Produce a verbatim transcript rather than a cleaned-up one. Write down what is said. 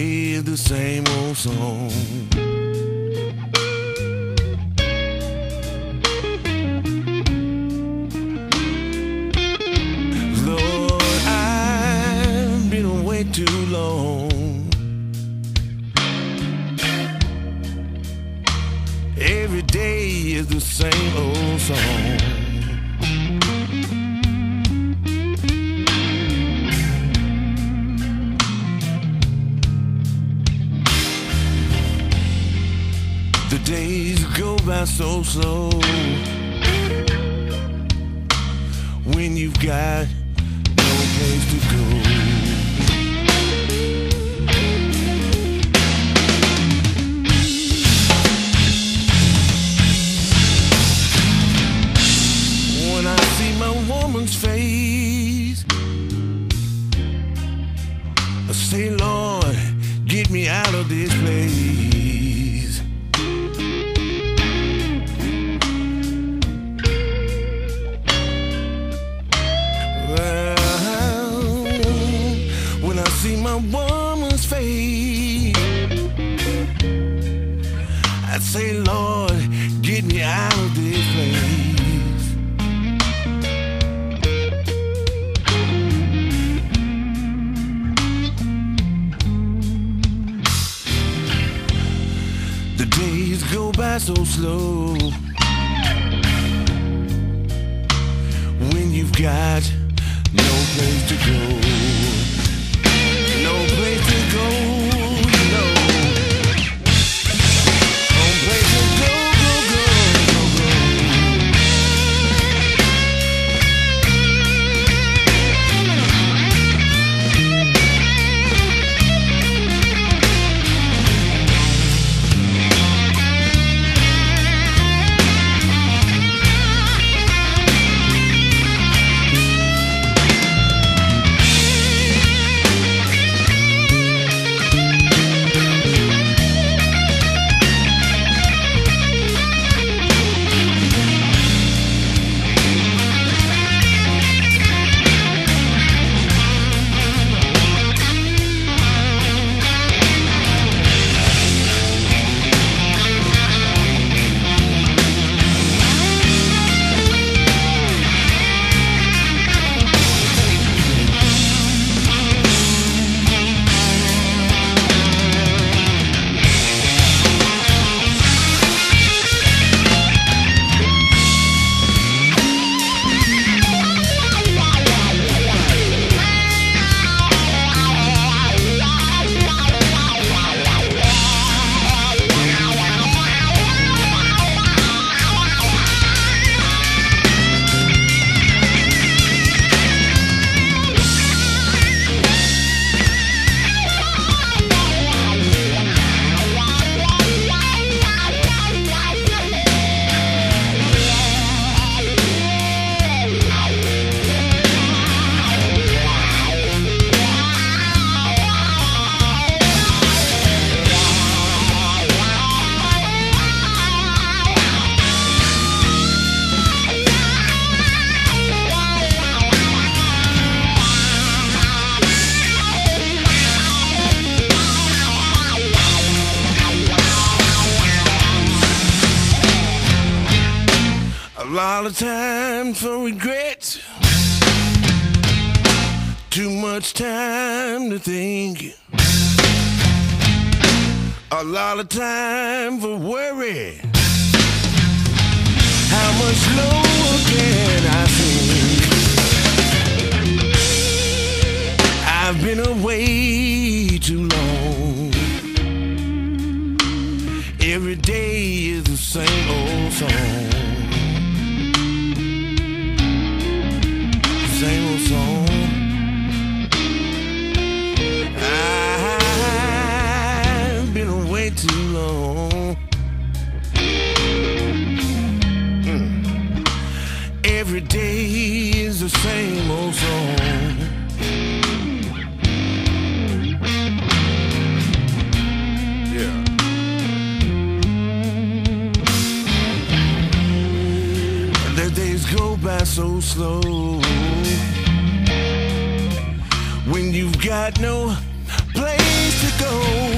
day is the same old song. Lord, I've been away too long. Every day is the same old song. The days go by so slow when you've got no place to go. When I see my woman's face, I say, Lord, get me out of this place. See my woman's face, I'd say, Lord, get me out of this place. The days go by so slow when you've got no place to go. No place to go, no. No place to go, go, go, go, go. A lot of time for regret, too much time to think, a lot of time for worry. How much lower can I think? I've been away too long. Every day is the same old song. Same old song. I've been away too long. Mm. Every day is the same old song. Yeah. The days go by so slow when you've got no place to go.